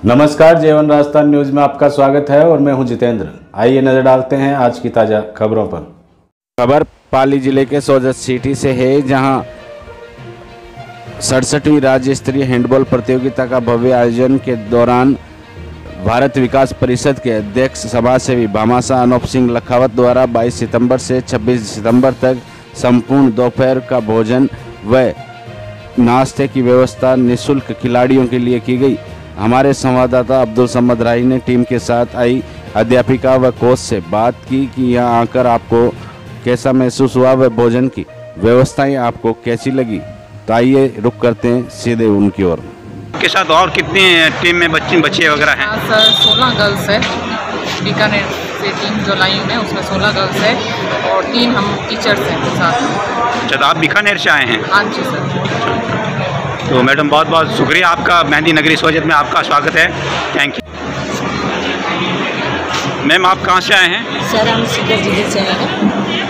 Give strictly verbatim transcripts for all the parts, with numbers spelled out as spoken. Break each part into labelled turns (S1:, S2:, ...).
S1: नमस्कार, जेवन राजस्थान न्यूज में आपका स्वागत है और मैं हूं जितेंद्र। आइए नजर डालते हैं आज की ताज़ा खबरों पर। खबर पाली जिले के सोजत सिटी से है, जहां सड़सठवीं राज्य स्तरीय हैंडबॉल प्रतियोगिता का भव्य आयोजन के दौरान भारत विकास परिषद के अध्यक्ष समाजसेवी भामाशाह अनूप सिंह लखावत द्वारा बाईस सितंबर से छब्बीस सितंबर तक संपूर्ण दोपहर का भोजन व नाश्ते की व्यवस्था निःशुल्क खिलाड़ियों के लिए की गई। हमारे संवाददाता अब्दुल समद राही ने टीम के साथ आई अध्यापिका व कोच से बात की कि यहाँ आकर आपको कैसा महसूस हुआ व भोजन की व्यवस्थाएं आपको कैसी लगी। तो आइए रुक करते हैं सीधे उनकी ओर।
S2: के साथ और कितनी टीम में बच्चे बच्चे वगैरह हैं?
S3: हाँ सर, सोलह गर्ल्स है। बीकानेर से टीम जो लाई है उसमें सोलह गर्ल्स है और तीन हम टीचर्स हैं साथ में।
S2: अच्छा, तो आप बीकानेर से आए हैं?
S3: हाँ जी सर।
S2: तो मैडम बहुत बहुत शुक्रिया आपका। मेहंदी नगरी सोजत में आपका स्वागत है। Thank you. मैम, आप कहाँ से आए हैं?
S4: सर, हम सीकर जिले से आए हैं।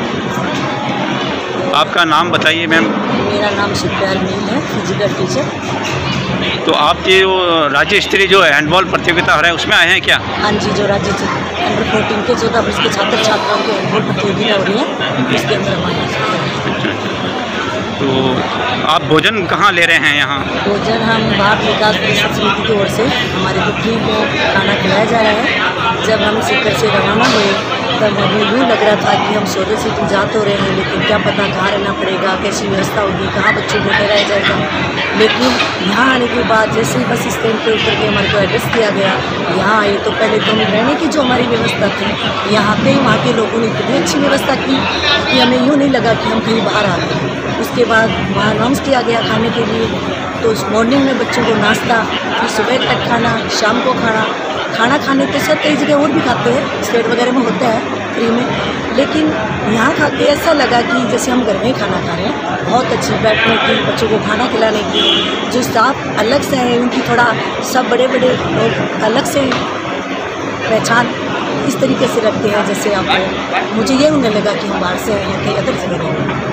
S2: आपका नाम बताइए मैम।
S4: मेरा नाम सुप्यार मील है, फिजिकल टीचर।
S2: तो आप ये जो राज्य स्तरीय जो हैंडबॉल प्रतियोगिता हो रहा है उसमें आए हैं क्या?
S4: हाँ जी, जो राज्य अंडर फोर्टीन के चौदह वर्ष के छात्र छात्राओं की हैंडबॉल प्रतियोगिता हो रही है उसके अंदर हम आए हैं।
S2: तो आप भोजन कहाँ ले रहे हैं यहाँ?
S4: भोजन हम भारत विकास परिषद समिति की ओर से हमारे पुत्री को खाना खिलाया जा रहा है। जब हम सीकर से रवाना हुए तब हमें यूँ लग रहा था कि हम सोलह सिटी जा तो रहे हैं, लेकिन क्या पता कहाँ रहना पड़ेगा, कैसी व्यवस्था होगी, कहाँ बच्चों को ठहराया जाएगा। लेकिन यहाँ आने के बाद जैसे ही बस स्टैंड पर उतर के हमारे को एड्रेस दिया गया, यहाँ आए तो पहले तो हमें रहने की जो हमारी व्यवस्था थी यहाँ पे वहाँ के लोगों ने इतनी अच्छी व्यवस्था की कि हमें यूँ नहीं लगा कि हम कहीं बाहर आ गए। उसके बाद वहाँ अनाउंस किया गया खाने के लिए, तो मॉर्निंग में बच्चों को नाश्ता, फिर सुबह तक खाना, शाम को खाना। खाना खाने तो सर कई जगह और भी खाते हैं, स्टेट वगैरह में होता है फ्री में, लेकिन यहाँ खा के ऐसा लगा कि जैसे हम घर में ही खाना खा रहे हैं। बहुत अच्छी बैठने की, बच्चों को खाना खिलाने की, जो स्टाफ अलग से हैं उनकी थोड़ा सब बड़े बड़े लोग अलग से पहचान इस तरीके से रखते हैं जैसे आप। मुझे ये उन्हें लगा कि हम बाहर से आए हैं, कहीं अदर जगह हैं।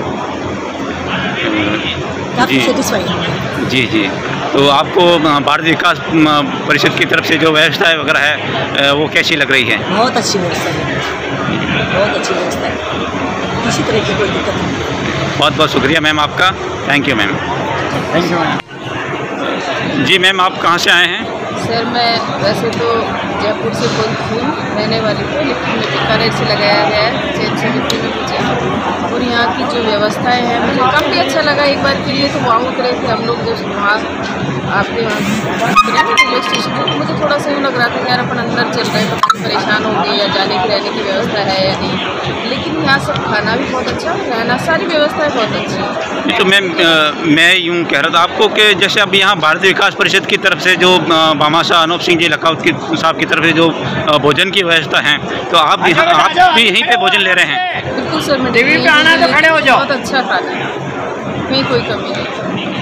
S4: काफ़ी सेटिस्फाई है।
S2: जी जी। तो आपको भारत विकास परिषद की तरफ से जो व्यवस्था वगैरह है वो कैसी लग रही है?
S4: बहुत अच्छी व्यवस्था है, बहुत अच्छी व्यवस्था है, किसी तरह की कोई दिक्कत नहीं।
S2: बहुत बहुत शुक्रिया मैम आपका। Thank you ma'am.
S4: Thank you ma'am.
S2: जी मैम, आप कहाँ से आए हैं?
S3: सर, मैं वैसे तो जयपुर से बोलती हूँ, रहने वाली हूँ, लेकिन मुझे बीकानेर से लगाया गया है चेन समिति में मुझे। और यहाँ की जो व्यवस्थाएं हैं मुझे काफ़ी अच्छा लगा। एक बार के लिए तो वहाँ उतरे थे हम लोग, जो वहाँ आपके वहाँ रेलवे स्टेशन पर, तो मुझे थोड़ा सा यूँ लग रहा था कि यार अपन अंदर चल रहे हैं तो परेशान होंगे या जाने की रहने की व्यवस्था है या नहीं, लेकिन यहाँ सब खाना भी बहुत अच्छा, रहना सारी व्यवस्थाएँ बहुत अच्छी है।
S2: तो मैम, मैं यूँ कह रहा था आपको कि जैसे अब यहाँ भारत विकास परिषद की तरफ से जो भामाशाह अनूप सिंह जी लखावत की साहब की तरफ से जो भोजन की व्यवस्था है, तो आप यहाँ आप भी यहीं पे भोजन ले रहे हैं?
S3: बिल्कुल सर, मैं टीवी पे आना तो खड़े हो जाओ। बहुत अच्छा खाना है, कहीं कोई कमी नहीं।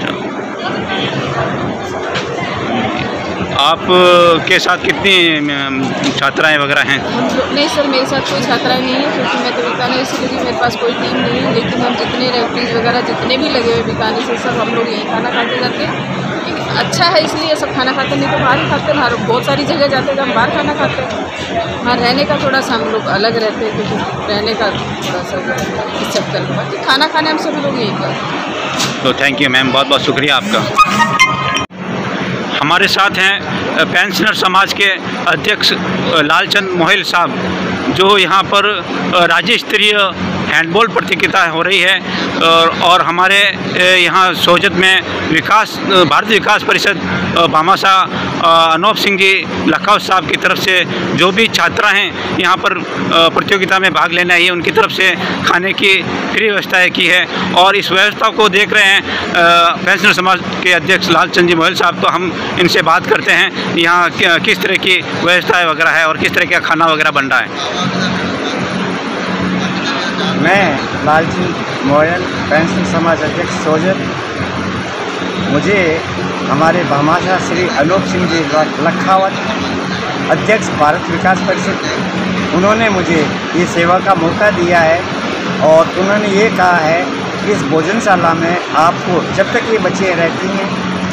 S3: आप के साथ कितनी छात्राएं वगैरह हैं? नहीं सर, मेरे साथ कोई छात्राएं नहीं है, क्योंकि मैं तो बीकानेर से लगी, मेरे पास कोई टीम नहीं है। लेकिन हम जितने रेफरीज वगैरह जितने भी लगे हुए बीकानेर से, सब हम लोग यहीं खाना खाते जाते हैं। अच्छा है इसलिए सब खाना खाते, नहीं तो बाहर ही खाते हैं। बहुत सारी जगह जाते हैं हम बाहर खाना खाते हैं। हाँ, रहने का थोड़ा सा हम लोग अलग रहते हैं, क्योंकि रहने का थोड़ा सा इस चक्कर में, बाकी खाना खाने हम सभी लोग यहीं करते।
S2: तो थैंक यू मैम, बहुत बहुत शुक्रिया आपका। हमारे साथ हैं पेंशनर समाज के अध्यक्ष लालचंद मोहिल साहब, जो यहाँ पर राज्य स्तरीय हैंडबॉल प्रतियोगिता हो रही है और, और हमारे यहाँ सोजत में विकास भारत विकास परिषद भामाशाह अनूप सिंह जी लखावत साहब की तरफ से जो भी छात्रा हैं यहाँ पर प्रतियोगिता में भाग लेने आई है, उनकी तरफ से खाने की फ्री व्यवस्थाएँ की है। और इस व्यवस्था को देख रहे हैं पेंशनर समाज के अध्यक्ष लालचंद जी मोहिल साहब, तो हम इनसे बात करते हैं यहाँ किस तरह की व्यवस्थाएँ वगैरह है और किस तरह का खाना वगैरह बन रहा है।
S5: मैं लालचंद मोहिल, पेंशनर समाज अध्यक्ष सोजत। मुझे हमारे भामाशाह श्री अनूप सिंह जी लखावत, अध्यक्ष भारत विकास परिषद, उन्होंने मुझे ये सेवा का मौका दिया है और उन्होंने ये कहा है कि इस भोजनशाला में आपको जब तक ये बच्चे रहती हैं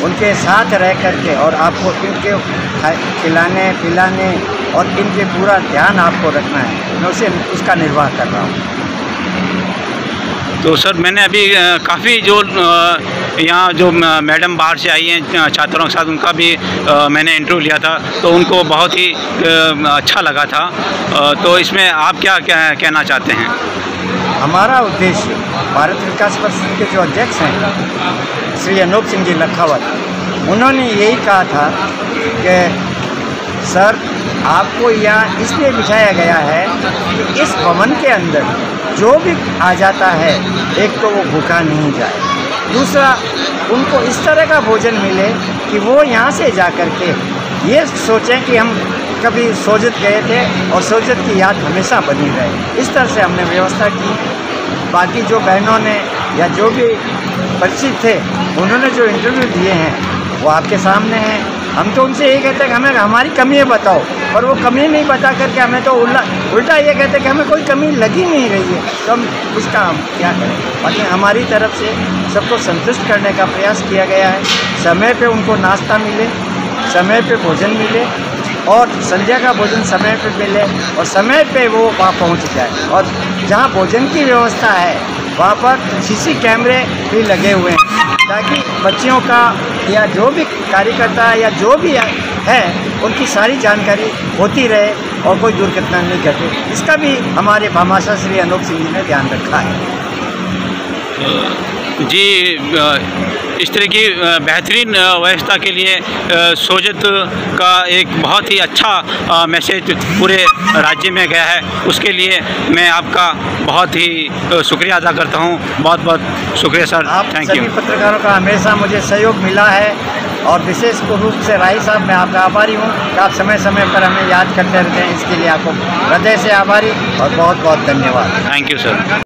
S5: उनके साथ रह करके और आपको इनके खिलाने पिलाने और इनके पूरा ध्यान आपको रखना है, मैं उसे उसका निर्वाह कर रहा हूँ।
S2: तो सर मैंने अभी काफ़ी जो यहाँ जो मैडम बाहर से आई हैं छात्रों के साथ, उनका भी मैंने इंटरव्यू लिया था, तो उनको बहुत ही अच्छा लगा था। तो इसमें आप क्या क्या कहना चाहते हैं?
S5: हमारा उद्देश्य भारत विकास परिषद के जो अध्यक्ष हैं श्री अनूप सिंह जी लखावत, उन्होंने यही कहा था कि सर आपको यहाँ इसलिए बिठाया गया है कि इस भवन के अंदर जो भी आ जाता है, एक तो वो भूखा नहीं जाए, दूसरा उनको इस तरह का भोजन मिले कि वो यहाँ से जा कर के ये सोचें कि हम कभी सोजत गए थे और सोजत की याद हमेशा बनी रहे। इस तरह से हमने व्यवस्था की। बाकी जो बहनों ने या जो भी परिचित थे, उन्होंने जो इंटरव्यू दिए हैं वो आपके सामने हैं। हम तो उनसे यही कहते हैं कि हमें हमारी कमियाँ बताओ, और वो कमी नहीं बता करके हमें तो उल्टा उल्टा ये कहते हैं कि हमें कोई कमी लगी नहीं रही है, तो हम उसका हम क्या करें। बाकी हमारी तरफ से सबको संतुष्ट करने का प्रयास किया गया है। समय पे उनको नाश्ता मिले, समय पे भोजन मिले, और संध्या का भोजन समय पे मिले, और समय पे वो वहाँ पहुँच जाए। और जहाँ भोजन की व्यवस्था है वहाँ पर सीसी कैमरे भी लगे हुए हैं, ताकि बच्चियों का या जो भी कार्यकर्ता या जो भी है उनकी सारी जानकारी होती रहे और कोई दुर्घटना नहीं घटे। इसका भी हमारे भामाशाह श्री अनूप सिंह जी ने ध्यान रखा है।
S2: जी, इस तरह की बेहतरीन व्यवस्था के लिए सोजत का एक बहुत ही अच्छा मैसेज पूरे राज्य में गया है, उसके लिए मैं आपका बहुत ही शुक्रिया अदा करता हूं। बहुत बहुत शुक्रिया सर, थैंक यू।
S5: सभी पत्रकारों का हमेशा मुझे सहयोग मिला है, और विशेष रूप से राही साहब, मैं आपका आभारी हूं कि आप समय समय पर हमें याद करते रहते हैं। इसके लिए आपको हृदय से आभारी और बहुत बहुत धन्यवाद।
S2: Thank you sir.